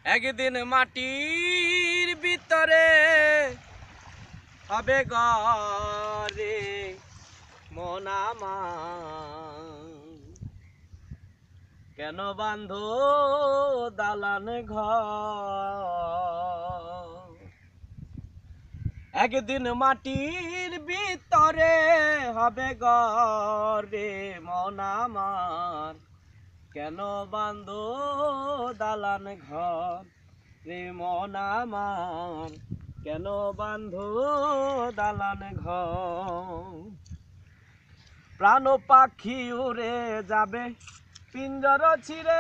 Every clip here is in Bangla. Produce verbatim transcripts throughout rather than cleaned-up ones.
একদিন মাটির ভিতরে হবে ঘরে মন আমার, কেন বাঁধো দালান ঘর। একদিন মাটির ভিতরে হবে ঘরে মন আমার, কেন বাঁধো দালান ঘর রে মন আমার, কেন বাঁধো দালান ঘর। প্রাণ পাখি উড়ে যাবে পিঞ্জর ছিঁড়ে,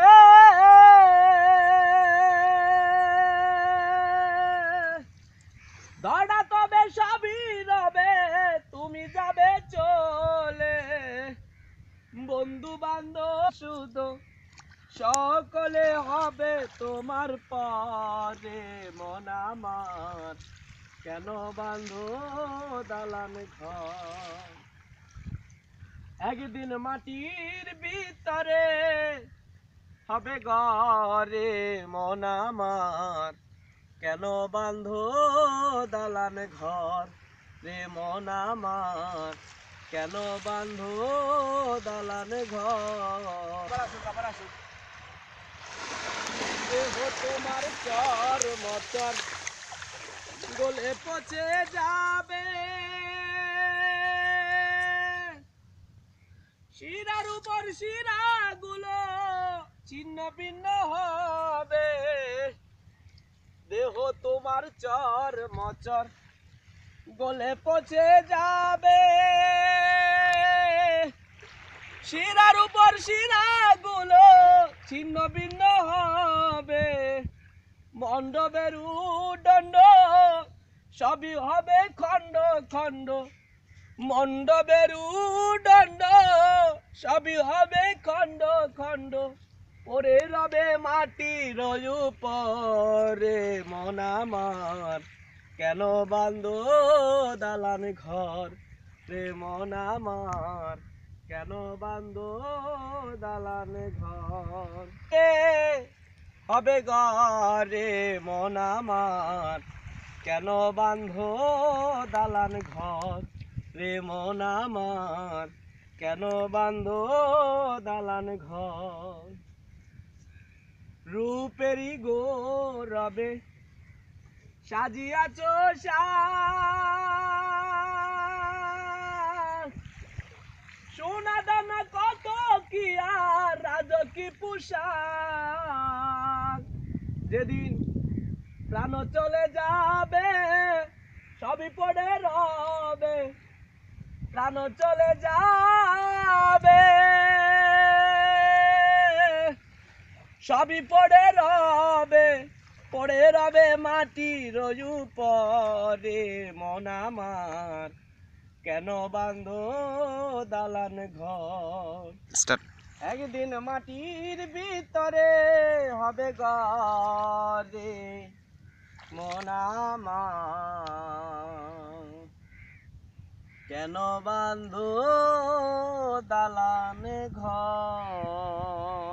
ধরা তবে সবই রবে তুমি যাবে চলে। বন্ধু বান্ধব শুধু সকলে হবে তোমার পরে মন আমার, কেন বাঁধো দালান ঘর। একদিন মাটির ভিতরে হবে ঘরে মন আমার, কেন বাঁধো দালান ঘর রে মন আমার, কেন বাঁধো দালান ঘর। দেহ তোমার চর মচর গলে পচে যাবে, শিরার উপর শিরা গুলো ছিন্ন ভিন্ন হবে। দেহ তোমার চর মচর গলে পচে যাবে, শিরার উপর শিরা গুলো ছিন্ন ভিন্ন হবে। মণ্ডপের উদণ্ড সবই হবে খণ্ড খণ্ড, মণ্ডপের উদণ্ড সবই হবে খণ্ড খণ্ড। ওরে রবে মাটির উপরে মন আমার, কেন বাঁধো দালান ঘর রে মন আমার, কেন বাঁধো দালান ঘর। এ হবে ঘরে মন আমার, কেন বাঁধো দালান ঘর রে মন আমার, কেন বাঁধো দালান ঘর। রূপেরই গৌরবে সাজিয়াছ সাজ, সোনা দানা কত কি আর রাজকী পোশাক। যেদিন প্রাণ চলে যাবে সবই পড়ে রবে, প্রাণ চলে যাবে সবই পড়ে রবে, পড়ে রবে মাটির উপরে মন আমার, কেন বাঁধো দালান ঘর। একদিন মাটির ভিতরে হবে ঘরে মন আমার, কেন বাঁধো দালান ঘর।